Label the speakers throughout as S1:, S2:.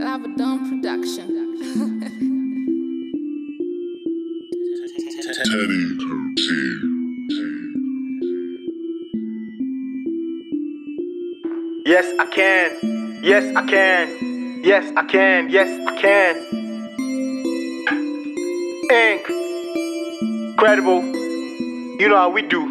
S1: Lavadon Production.
S2: Yes, I can. Yes, I can. Yes, I can. Yes, I can. Incredible. You know how we do.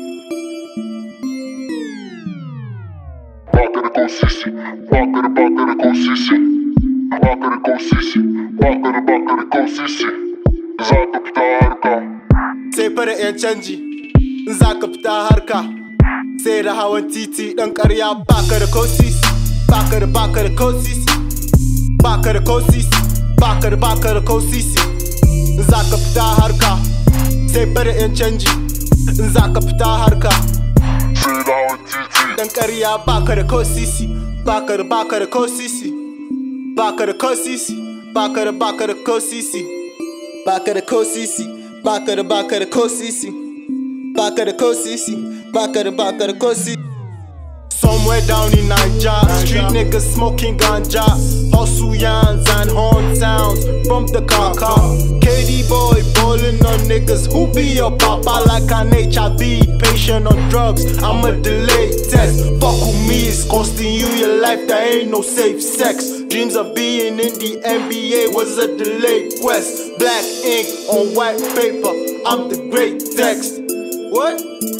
S3: Back of the go sissy. Back of the go sissy. Back of the go sissy. Back of the go sissy. Za ka fita harka.
S2: Sai fara 'yan canji. In za ka fita harka. Sai da hawan titi ɗan ƙarya baka da ko sisi. Baka da ko sisi. Baka da ko sisi. Baka da ko sisi. In za ka fita harka. Sai fara 'yan canji. In za ka fita harka.
S3: Sai da hawan titi.
S2: Dan ƙarya baka da ko sisi. Baka da ko sisi. Baka da ko sisi. Baka da ko sisi. Baka da ko sisi. Baka da ko sisi. Baka da ko sisi. Baka da ko sisi. Somewhere down in Niger, street niggas smoking ganja, hustle yans and horn sounds from the car. KD boy ballin' on niggas who be your papa like an HIV patient on drugs. I'm a delayed test. Fuck with me, it's costing you your life. There ain't no safe sex. Dreams of being in the NBA was a delayed quest. Black ink on white paper. I'm the great text. What?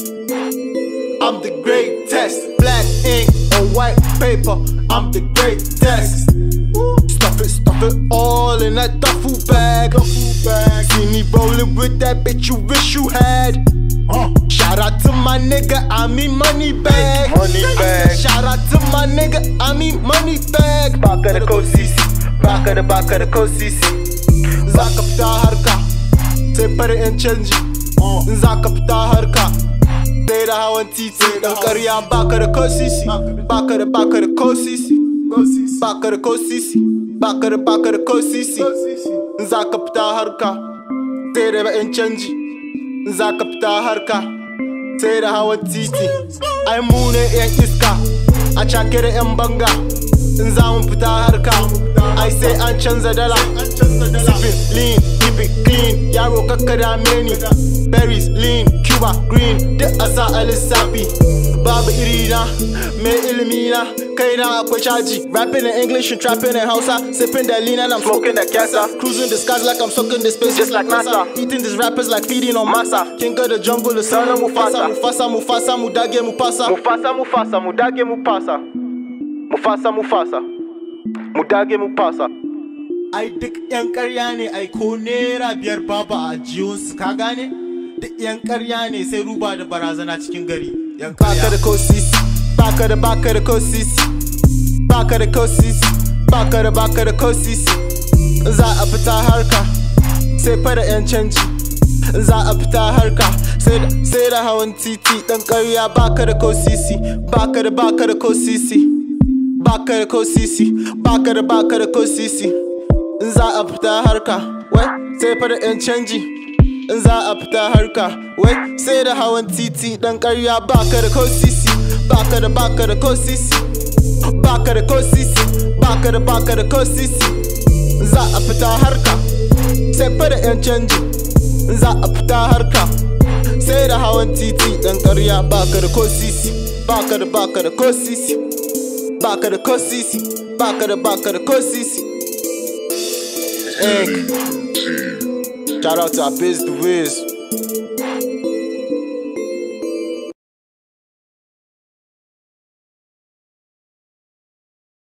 S2: I'm the great text. Black ink on white paper. I'm the great text. Stuff it all in that duffel bag. See me rolling with that bitch you wish you had. Shout out to my nigga, I mean money bag. Shout out to my nigga, I mean money bag. Baka da ko sisi. Baka da ko sisi. Za ka fita harka. Sai fara 'yan canji. Za ka fita harka. Sai da hawan titi ɗan ƙarya baka da ko sisi. Baka da ko sisi. Baka da ko sisi. Baka da ko sisi. Za ka fita harka. Sai da 'yan canji. Za ka fita harka. Sai da hawan titi. Ai mu ne 'yan iska. A cake da 'yan banga. In za mu fita harka. Ai sai an canza dala. Sipping lean, keep it clean. Yaro kakka dame ni. Berries, lean, Cuba, green, duk a sa a lissafi. Babu irina, mai ilimina, kaina akwai caji. Rapping in English and trapping in Hausa. Sipping that lean and I'm smoking that cancer. Cruising the skies like I'm soaking the space just like NASA. Eating these rappers like feeding on massa. King of the jungle, the son of Mufasa. Mufasa, mudage, mupasa. Mufasa, mudage, mupasa. Mufasa, mudage, mupasa. Ai duk 'yan ƙarya ne, ai ko naira biyar babu a jiyunsu, ka gane? Duk 'yan ƙarya ne sai ruba da barazana cikin gari. Baka da ko sisi. Baka da ko sisi. Baka da ko sisi. Baka da ko sisi. Za a fita harka. Sai fara 'yan canji. Za a fita harka. Sai da hawan titi ɗan ƙarya baka da ko sisi. Baka da ko sisi. Baka da ko sisi. Baka da ko sisi. Za a fita harka. Wai sai fara 'yan canji. In za a fita harka, wai sai da hawan titi ɗan ƙarya baka da ko sisi. Baka da ko sisi. Baka da ko sisi. Baka da ko sisi. Za a fita harka. Sai fara 'yan canji. In za a fita harka. Sai da hawan titi ɗan ƙarya baka da ko sisi. Baka da ko sisi. Baka da ko sisi. Baka da ko sisi. Shout out to our Biz the Wiz.